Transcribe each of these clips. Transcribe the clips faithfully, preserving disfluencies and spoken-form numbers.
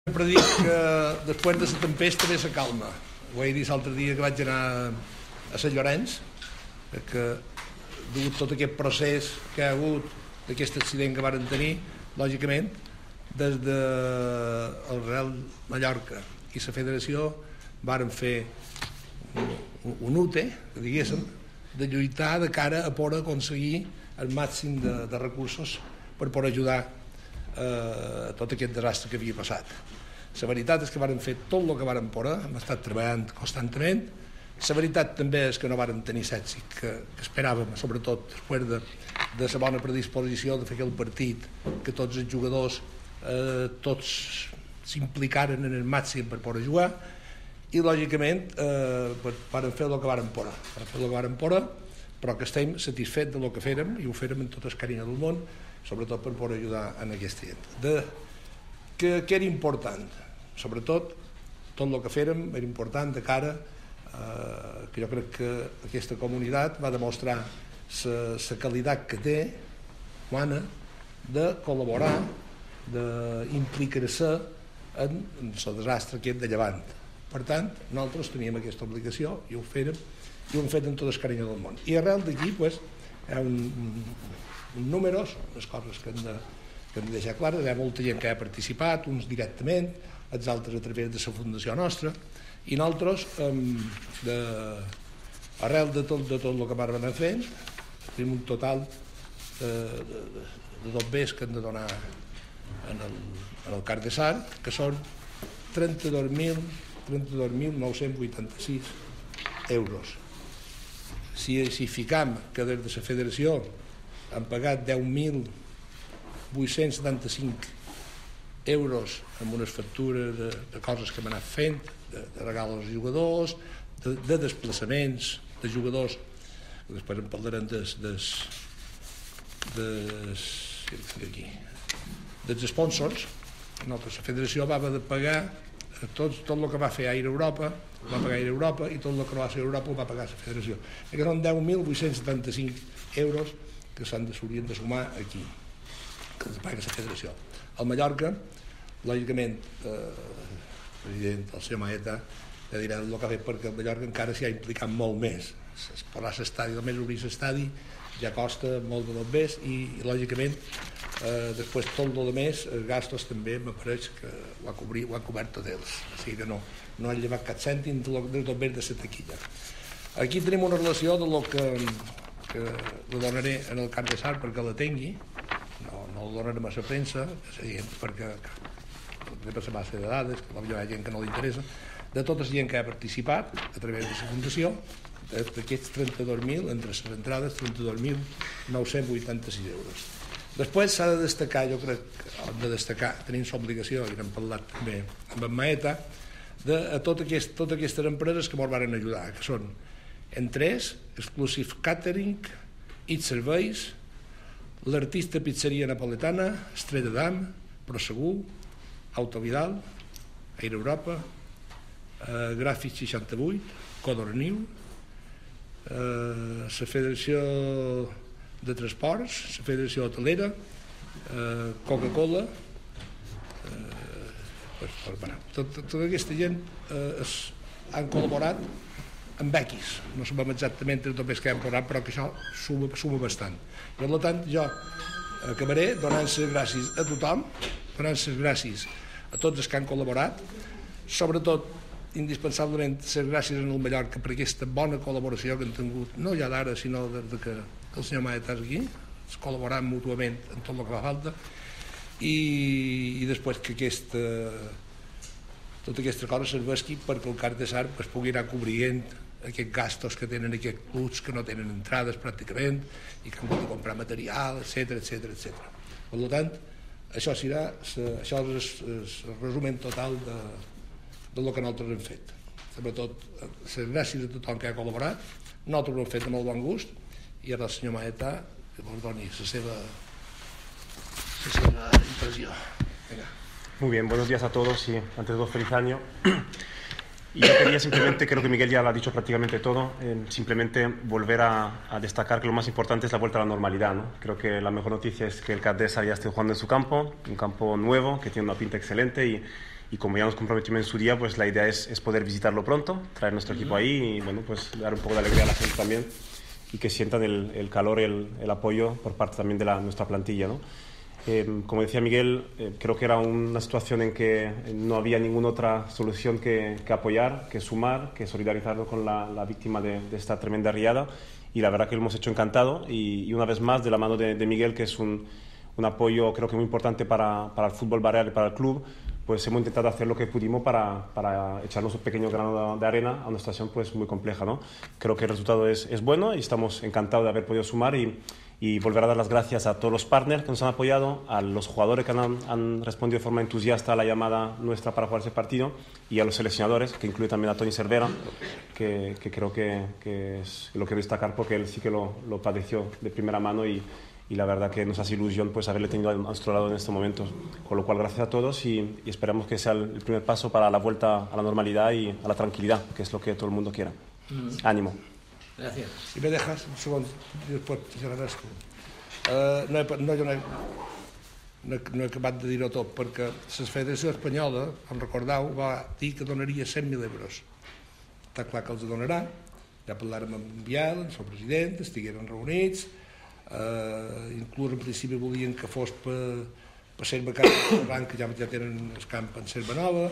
Sempre dic que després de la tempesta ve la calma. Ho he dit l'altre dia que vaig anar a Sant Llorenç, que degut tot aquest procés que hi ha hagut d'aquest accident que varen tenir, lògicament, des de el Real Mallorca i la Federació varen fer un, un U T E, que diguéssim, de lluitar de cara a poder aconseguir el màxim de, de recursos per poder ajudar a tot aquest desastre que havia passat. La veritat és que varen fer tot el que varen poder, hem estat treballant constantment. La veritat també és que no varen tenir l'èxit que, que esperàvem, sobretot després de, de la bona predisposició de fer aquell partit, que tots els jugadors eh, tots s'implicaren en el màxim per poder jugar, i lògicament eh, varen fer el que varen poder, varen fer el que varen poder, però que estem satisfets del que fèrem, i ho fèrem amb tot el carinyo del món, sobretot per poder ajudar en aquesta gent. De, que, que era important, sobretot tot el que fèrem era important de cara eh, que jo crec que aquesta comunitat va demostrar la qualitat que té humana de col·laborar, d'implicar-se en el desastre aquest de Llevant. Per tant, nosaltres teníem aquesta obligació i ho fèrem, i ho hem fet amb tot el carinyo del món. I arrel d'aquí, pues, hi ha un, un números, unes coses que hem de, que hem de deixar clares. Hi ha molta gent que ha participat, uns directament, els altres a través de la fundació nostra, i nosaltres, de, arrel de tot, de tot el que vam anar fent, tenim un total de, de, de, de dos bés que hem de donar en el, en el Car de Sart, que són trenta-dos mil nou-cents vuitanta-sis euros. Si, si ficam que des de la Federació han pagat deu mil vuit-cents setanta-cinc euros amb unes factures de, de coses que hem anat fent, de, de regal als jugadors, de, de desplaçaments de jugadors, després en parlarem des, des, des, aquí, dels sponsors. Nosaltres, la Federació va haver de pagar tot, tot el que va fer Aire Europa, va pagar Aire Europa, i tot el que no va fer Europa ho va pagar la Federació. I que són deu mil vuit-cents setanta-cinc euros que s'haurien de sumar aquí, que es paga la Federació. Al Mallorca, lògicament, eh, el president, el senyor Maeta, ja dirà el que ha fet, perquè el Mallorca encara s'hi ha implicat molt més. Posar l'estadi, només obrir l'estadi, ja costa molt de més, i, i lògicament, eh, després tot el més, els gastos també m'apareix que ho ha, cobrir, ho ha cobert tot ells. O sigui que no, no han llevat cap cèntim de tot més de la taquilla. Aquí tenim una relació de lo que, que la donaré en el Car de Sart perquè la tingui, no, no la donarem a la premsa, perquè té per la base de dades, que hi ha gent que no li interessa, de tota la gent que ha participat a través de la Fundació, d'aquests trenta-dos mil, entre les entrades, trenta-dos mil nou-cents vuitanta-sis euros. Després s'ha de destacar, jo crec que hem de destacar, tenim l'obligació, i n'hem parlat també amb en Maeta, de a tot aquest, totes aquestes empreses que ens van ajudar, que són, entre ells, Exclusive Catering, It Serveis, l'Artista Pizzeria Napoletana, Estrella d'Am, Prosegur, Autovidal, Aire Europa, eh, Gràfic seixanta-vuit, Codorniu, la eh, Federació de Transports, la Federació Hotelera, eh, Coca-Cola, eh, pues, bueno, tot, tota aquesta gent eh, es, han col·laborat amb bequis, no sabem exactament tot el que han col·laborat, però que això suma, suma bastant. Per tant, jo acabaré donant les gràcies a tothom, donant les gràcies a tots els que han col·laborat, sobretot indispensablement les gràcies en el Mallorca per aquesta bona col·laboració que han tingut, no ja d'ara, sinó des que el senyor Maeta és aquí, es col·laborant mútuament en tot el que fa falta, i, i després que aquesta, tota aquesta cosa serveixi perquè el Car de Sart es pugui anar cobrint aquests gastos que tenen aquests clubs que no tenen entrades pràcticament i que han de comprar material, etcètera, etcètera, etcètera. Per tant, això serà, això és el resum total de del que nosaltres hem fet. Sobretot, les gràcies a tothom que ha col·laborat, nosaltres ho hem fet amb molt bon gust, i ara el senyor Maeta que ens doni la seva, la seva impressió. Venga. Muy bien, buenos días a todos y ante todo feliz año. Y yo quería simplemente, creo que Miguel ya lo ha dicho prácticamente todo, eh, simplemente volver a, a destacar que lo más importante es la vuelta a la normalidad, ¿no? Creo que la mejor noticia es que el Car de Sart ya esté jugando en su campo, un campo nuevo que tiene una pinta excelente y y como ya nos comprometimos en su día, pues la idea es, es poder visitarlo pronto, traer nuestro equipo ahí y bueno, pues dar un poco de alegría a la gente también y que sientan el, el calor y el, el apoyo por parte también de la, nuestra plantilla, ¿no? Eh, como decía Miguel, eh, creo que era una situación en que no había ninguna otra solución que, que apoyar, que sumar, que solidarizarnos con la, la víctima de, de esta tremenda riada y la verdad que lo hemos hecho encantado y, y una vez más de la mano de, de Miguel, que es un, un apoyo creo que muy importante para, para el fútbol barrial y para el club, pues hemos intentado hacer lo que pudimos para, para echarnos un pequeño grano de, de arena a una situación pues muy compleja, ¿no? Creo que el resultado es, es bueno y estamos encantados de haber podido sumar y y volver a dar las gracias a todos los partners que nos han apoyado, a los jugadores que han, han respondido de forma entusiasta a la llamada nuestra para jugar ese partido y a los seleccionadores, que incluye también a Toni Cervera, que, que creo que, que es, lo quiero destacar porque él sí que lo, lo padeció de primera mano y, y la verdad que nos hace ilusión pues haberle tenido a nuestro lado en estos momentos. Con lo cual, gracias a todos y, y esperamos que sea el primer paso para la vuelta a la normalidad y a la tranquilidad, que es lo que todo el mundo quiera. Mm. Ánimo. Gràcies. Si me dejas un segon, i després t'agradaràs tu. Uh, no, he, no, no, he, no, he, no he acabat de dir-ho tot, perquè la Federació Espanyola, em recordeu, va dir que donaria cent mil euros. Està clar que els donarà, ja parlàrem amb Biel, amb el president, estigueren reunits, uh, inclús en principi volien que fos per, per ser becari de Ferran, que ja, ja tenen el camp en Serva Nova.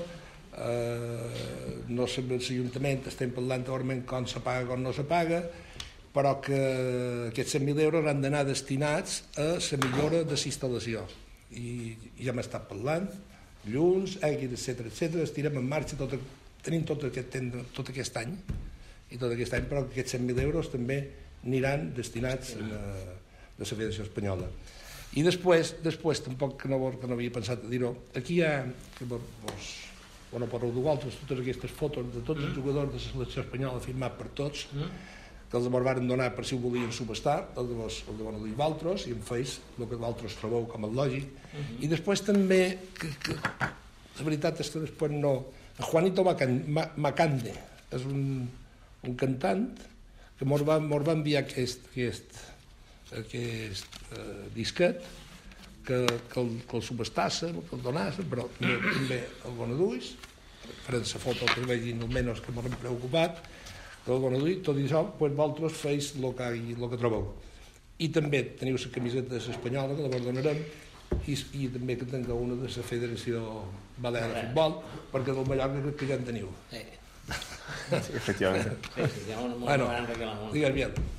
Uh, no sé, l'Ajuntament estem parlant teòricament com se paga, com no se paga, però que aquests cent mil euros han d'anar destinats a la millora de la instal·lació i, i ja hem estat parlant llums, aigua, etcètera, etcètera. Estirem en marxa, tot, tenim tot aquest, tot aquest any i tot aquest any, però que aquests cent mil euros també aniran destinats a la, a la Federació Espanyola. I després, després tampoc que no, que no havia pensat a dir-ho, aquí hi ha que vos, bueno, per vosaltres, totes aquestes fotos de tots els jugadors de la selecció espanyola firmat per tots, que els van donar per si ho volien subestar, el de vos, el de Bonadí i Valtros, i en feis el que vosaltres trobeu com a lògic. Uh -huh. I després també, que, que, la veritat és que després no... Juanito Macande és un, un cantant que mos va, mos va enviar aquest, aquest, aquest uh, disquet, que, que, el, que el subestassa, que el donassa, però també, també el Bonaduix, farem la foto que vegin almenys que m'han preocupat, que el Bonaduix, tot i això, doncs vosaltres feis el que, el que trobeu. I també teniu la camiseta espanyola, que la vos donarem, i, i també que tingueu una de la Federació Balear de Futbol, perquè del Mallorca crec que ja en teniu. Sí. Sí, efectivament. Sí, sí, ja un, un bueno, gran reclam. digues bien.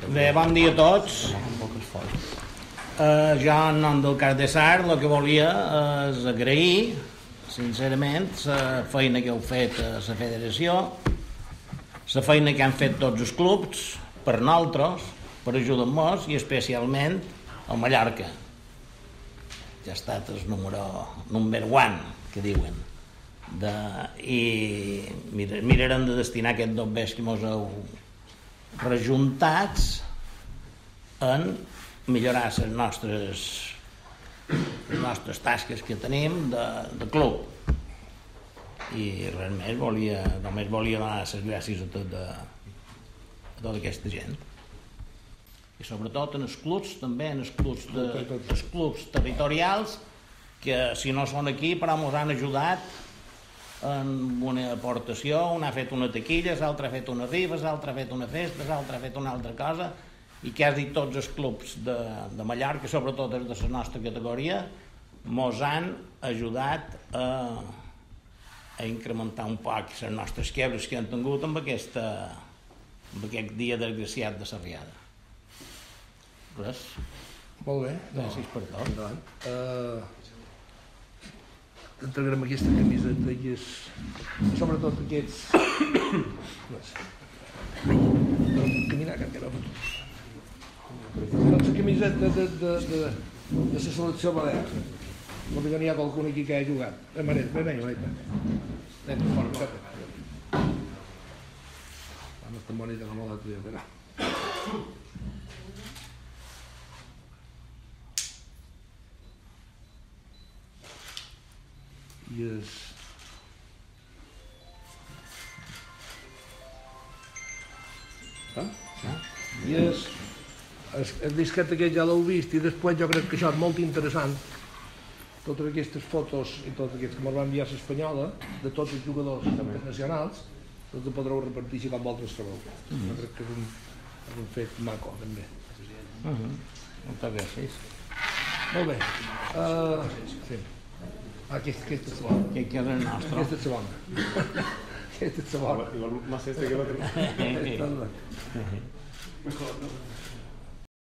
Bé, bon dia a tots. Uh, jo, en nom del Cas de Sar, el que volia és agrair, sincerament, la feina que heu fet a la federació, la feina que han fet tots els clubs, per nosaltres, per ajudar-nos, i especialment el Mallorca, que ha estat el número number one, que diuen. De, i mir, mirarem de destinar aquests dos bes que mos heu rejuntats en millorar les nostres les nostres tasques que tenim de, de club, i res més, volia, només volia donar les gràcies a, tot de, a tota aquesta gent, i sobretot en els clubs, també en els clubs, de, els clubs territorials, que si no són aquí però ens han ajudat en una aportació. Un ha fet una taquilla, l'altre ha fet una rifa, l'altre ha fet una festa, l'altre ha fet una altra cosa, i quasi tots els clubs de, de Mallorca, sobretot els de la nostra categoria, mos han ajudat a, a incrementar un poc les nostres quebres que han tingut amb, aquesta, amb aquest dia desgraciat de Sarriada. Res. Molt bé. Gràcies per tot. Uh, T'entregarem aquesta camiseta i és, sobretot aquests... Caminar, que encara no. Doncs la camiseta de, de, de, de la selecció balear. No que n'hi ha qualcun aquí que ha jugat. Eh, Maret, ven ahí, Maret. Ven, fort, fort. No és tan bonita com l'altre dia, però... I és... Ah? I és... El, el disquet aquest ja l'heu vist, i després jo crec que això és molt interessant, totes aquestes fotos i tots aquests que ens va enviar l'Espanyola, de tots els jugadors internacionals, tots ho podreu repartir si com vosaltres trobeu. Mm -hmm. Jo crec que és un, és un fet maco, també. Mm -hmm. Moltes gràcies. Molt bé. Uh, sí. Ah, aquesta, aquesta és la bona. Aquesta és la nostra. Aquesta és la bona. Aquesta és la bona. Igual más este que el otro. Esta és la bona.